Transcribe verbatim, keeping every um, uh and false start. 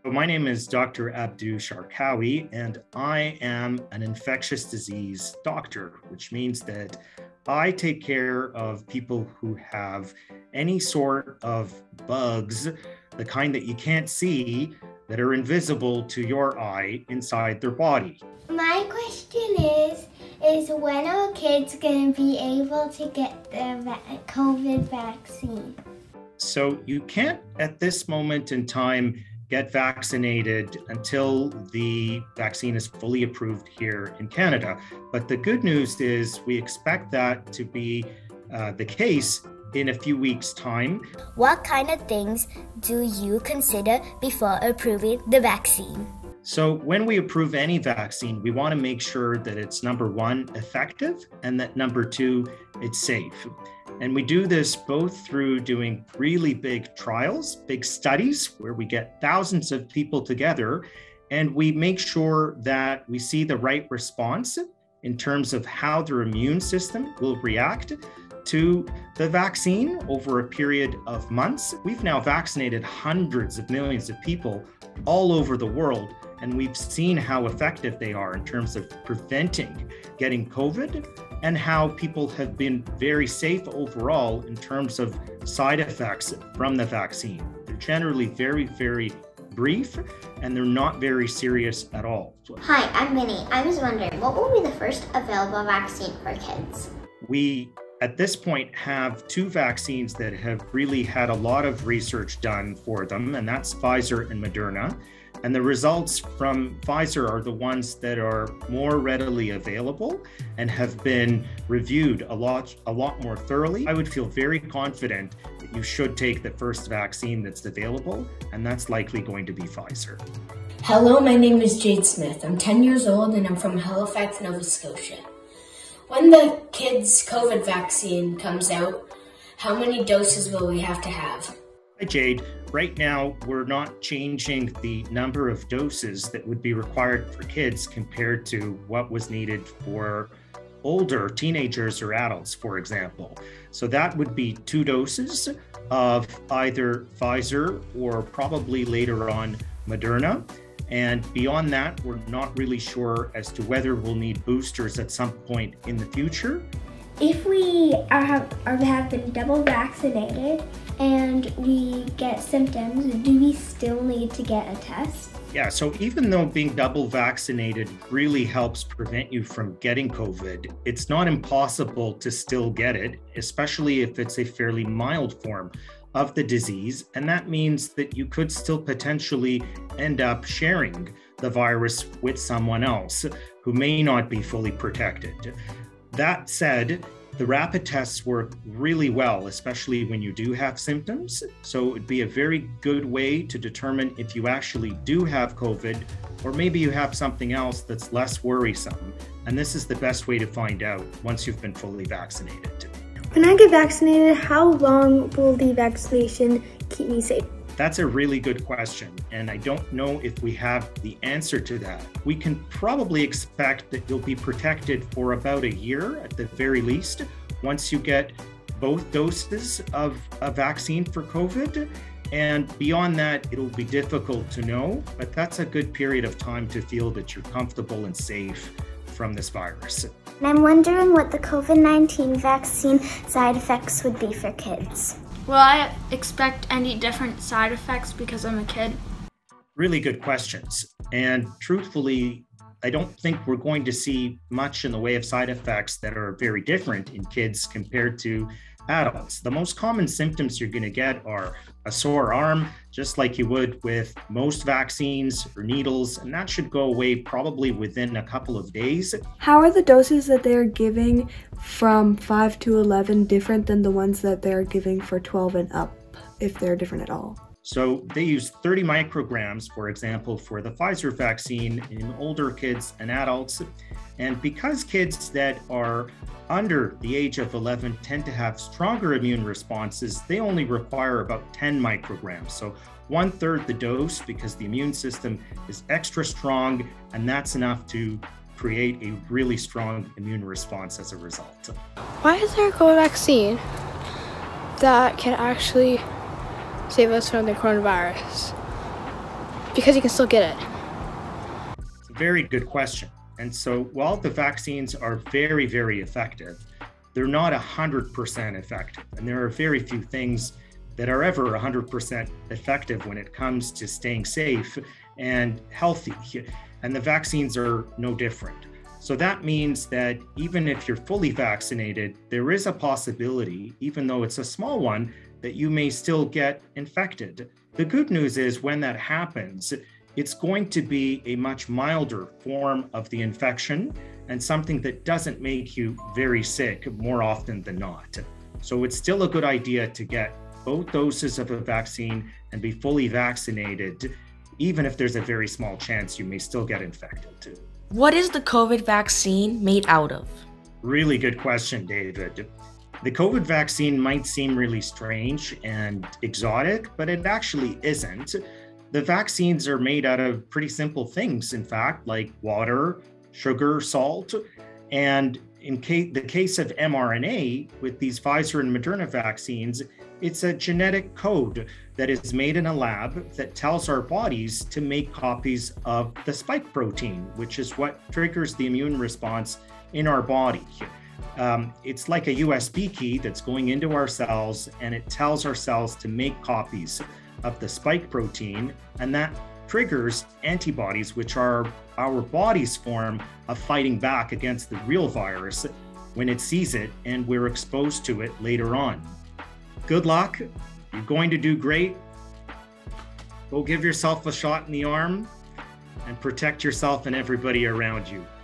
My name is Doctor Abdu Sharkawy, and I am an infectious disease doctor, which means that I take care of people who have any sort of bugs, the kind that you can't see, that are invisible to your eye inside their body. My question is, is when are kids going to be able to get the va- COVID vaccine? So you can't, at this moment in time, get vaccinated until the vaccine is fully approved here in Canada. But the good news is we expect that to be uh, the case in a few weeks' time. What kind of things do you consider before approving the vaccine? So when we approve any vaccine, we want to make sure that it's number one, effective, and that number two, it's safe. And we do this both through doing really big trials, big studies, where we get thousands of people together, and we make sure that we see the right response in terms of how their immune system will react to the vaccine over a period of months. We've now vaccinated hundreds of millions of people all over the world, and we've seen how effective they are in terms of preventing getting COVID and how people have been very safe overall in terms of side effects from the vaccine. They're generally very, very brief, and they're not very serious at all. Hi, I'm Minnie. I was wondering, what will be the first available vaccine for kids? We, at this point, have two vaccines that have really had a lot of research done for them, and that's Pfizer and Moderna. And the results from Pfizer are the ones that are more readily available and have been reviewed a lot, a lot more thoroughly. I would feel very confident that you should take the first vaccine that's available, and that's likely going to be Pfizer. Hello, my name is Jade Smith. I'm ten years old and I'm from Halifax, Nova Scotia. When the kids' COVID vaccine comes out, how many doses will we have to have? Hi, Jade. Right now, we're not changing the number of doses that would be required for kids compared to what was needed for older teenagers or adults, for example. So that would be two doses of either Pfizer or probably later on Moderna. And beyond that, we're not really sure as to whether we'll need boosters at some point in the future. If we are have, are, have been double vaccinated and we get symptoms, do we still need to get a test? Yeah, so even though being double vaccinated really helps prevent you from getting COVID, it's not impossible to still get it, especially if it's a fairly mild form of the disease. And that means that you could still potentially end up sharing the virus with someone else who may not be fully protected. That said, the rapid tests work really well, especially when you do have symptoms. So it would be a very good way to determine if you actually do have COVID, or maybe you have something else that's less worrisome. And this is the best way to find out once you've been fully vaccinated. When I get vaccinated, how long will the vaccination keep me safe? That's a really good question, and I don't know if we have the answer to that. We can probably expect that you'll be protected for about a year at the very least, once you get both doses of a vaccine for COVID. And beyond that, it'll be difficult to know, but that's a good period of time to feel that you're comfortable and safe from this virus. And I'm wondering what the COVID nineteen vaccine side effects would be for kids. Will I expect any different side effects because I'm a kid? Really good questions. And truthfully, I don't think we're going to see much in the way of side effects that are very different in kids compared to adults. The most common symptoms you're going to get are a sore arm, just like you would with most vaccines or needles, and that should go away probably within a couple of days. How are the doses that they're giving from five to eleven different than the ones that they're giving for twelve and up, if they're different at all? So they use thirty micrograms, for example, for the Pfizer vaccine in older kids and adults. And because kids that are under the age of eleven tend to have stronger immune responses, they only require about ten micrograms. So one third the dose, because the immune system is extra strong, and that's enough to create a really strong immune response as a result. Why is there a COVID vaccine that can actually save us from the coronavirus? because you can still get it? It's a very good question. And so while the vaccines are very, very effective, they're not one hundred percent effective. And there are very few things that are ever one hundred percent effective when it comes to staying safe and healthy. And the vaccines are no different. So that means that even if you're fully vaccinated, there is a possibility, even though it's a small one, that you may still get infected. The good news is when that happens, it's going to be a much milder form of the infection and something that doesn't make you very sick more often than not. So it's still a good idea to get both doses of a vaccine and be fully vaccinated, even if there's a very small chance you may still get infected. What is the COVID vaccine made out of? Really good question, David. The COVID vaccine might seem really strange and exotic, but it actually isn't. The vaccines are made out of pretty simple things, in fact, like water, sugar, salt. And in case, the case of mRNA, with these Pfizer and Moderna vaccines, it's a genetic code that is made in a lab that tells our bodies to make copies of the spike protein, which is what triggers the immune response in our body. Um, it's like a U S B key that's going into our cells, and it tells our cells to make copies of the spike protein, and that triggers antibodies, which are our body's form of fighting back against the real virus when it sees it and we're exposed to it later on. Good luck. You're going to do great. Go give yourself a shot in the arm and protect yourself and everybody around you.